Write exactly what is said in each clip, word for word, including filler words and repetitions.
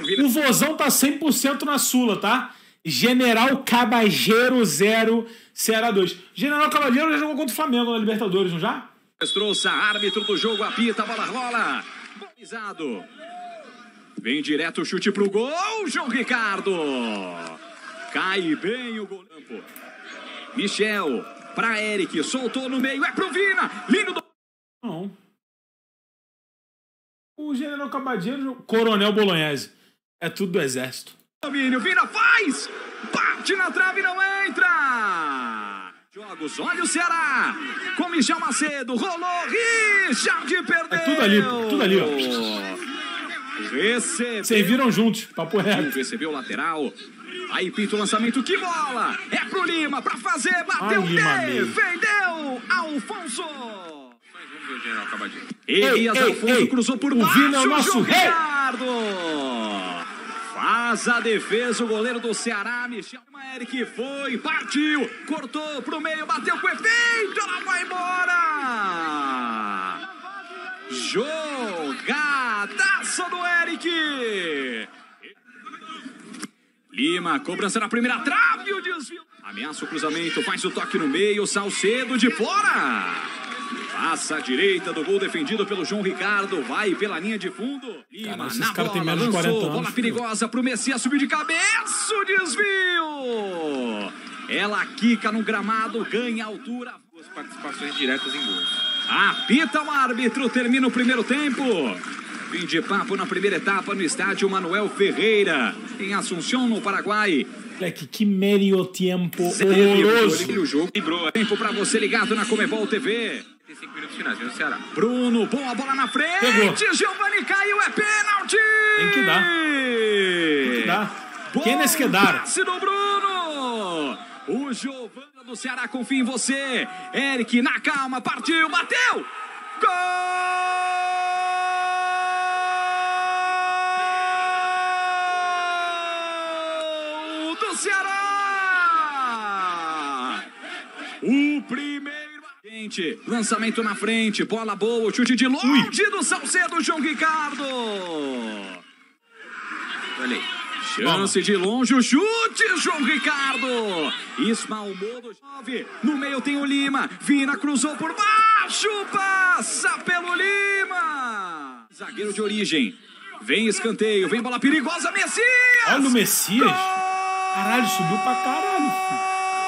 O Vozão tá cem por cento na Sula, tá? General Cabageiro zero, Ceará dois. General Cabageiro já jogou contra o Flamengo na Libertadores, não já? Trouxe árbitro do jogo, apita, a bola rola. Bolizado. Vem direto o chute pro gol, João Ricardo. Cai bem o gol. Michel, pra Eric, soltou no meio, é pro Vina. Lindo do... Não. O General Cabageiro, Coronel Bolognese. É tudo do exército. Domínio, Vina faz! Bate na trave e não entra! Jogos, olha o Ceará! Com Michel Macedo, rolou, Richard perdeu! É tudo ali, pô, tudo ali, ó. Recebeu. Vocês viram juntos, papo reto. Recebeu o lateral. Aí pinta o lançamento, que bola! É pro Lima, pra fazer, bateu, Ai, defendeu! Alfonso! Vamos ver o General Cabageiro. Elias ei, Alfonso ei, cruzou por o baixo, Vina é o nosso João rei. Ricardo! Faz a defesa o goleiro do Ceará, Michel Eric foi, partiu, cortou pro meio, bateu com efeito, ela vai embora! Jogadaça do Eric! Lima, cobrança na primeira trave, o desvio. Ameaça o cruzamento, faz o toque no meio, Salcedo de fora! Passa a direita do gol defendido pelo João Ricardo. Vai pela linha de fundo. Lima Cara, na bola, tem menos de quarenta lançou. anos, Bola perigosa pro Messias, subiu de cabeça. O desvio. Ela quica no gramado, ganha altura. Duas participações diretas em gols. Apita o árbitro, termina o primeiro tempo. Fim de papo na primeira etapa no estádio Manuel Ferreira, em Assunção, no Paraguai. Moleque, que meio tempo horroroso. O jogo librou. Tempo pra você ligado na Comebol T V. trinta e cinco minutos finais, vem o Ceará. Bruno, boa bola na frente. Pegou. Giovani caiu, é pênalti. Tem que dar. Tem que dar. Quem nesse que dar? Passe do Bruno. O Giovani do Ceará confia em você. Eric na calma, partiu, bateu. Gol do Ceará. O primeiro. Gente, lançamento na frente, bola boa, chute de longe Ui. do Salcedo, João Ricardo. Olha aí. Chance de longe, o chute, João Ricardo. Ismael Modo, no meio tem o Lima. Vina cruzou por baixo, passa pelo Lima. Zagueiro de origem. Vem escanteio, vem bola perigosa, Messias. Olha o Messias. Caralho, subiu pra caralho, filho.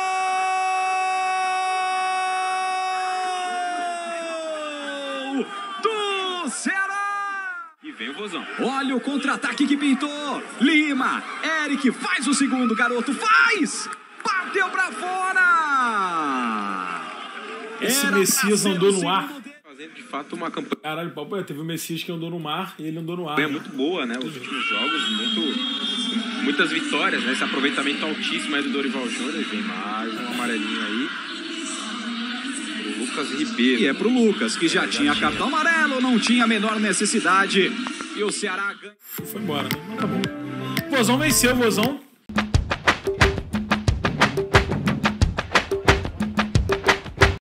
Do Ceará. E vem o Vozão. Olha o contra-ataque que pintou. Lima, Eric faz o segundo, garoto, faz. Bateu pra fora. Esse Era Messias andou no ar. Fazendo de fato uma campanha. Caralho, papo, teve o Messias que andou no mar e ele andou no ar. É muito boa, né? Os últimos jogos, muito, muitas vitórias, né? Esse aproveitamento altíssimo aí do Dorival Júnior. Vem mais um amarelinho aí. Lucas Ribeiro. E é pro Lucas, que já, é, já tinha, tinha cartão amarelo, não tinha a menor necessidade. E o Ceará ganha. Foi embora, né? Acabou. O Vozão venceu, o Vozão.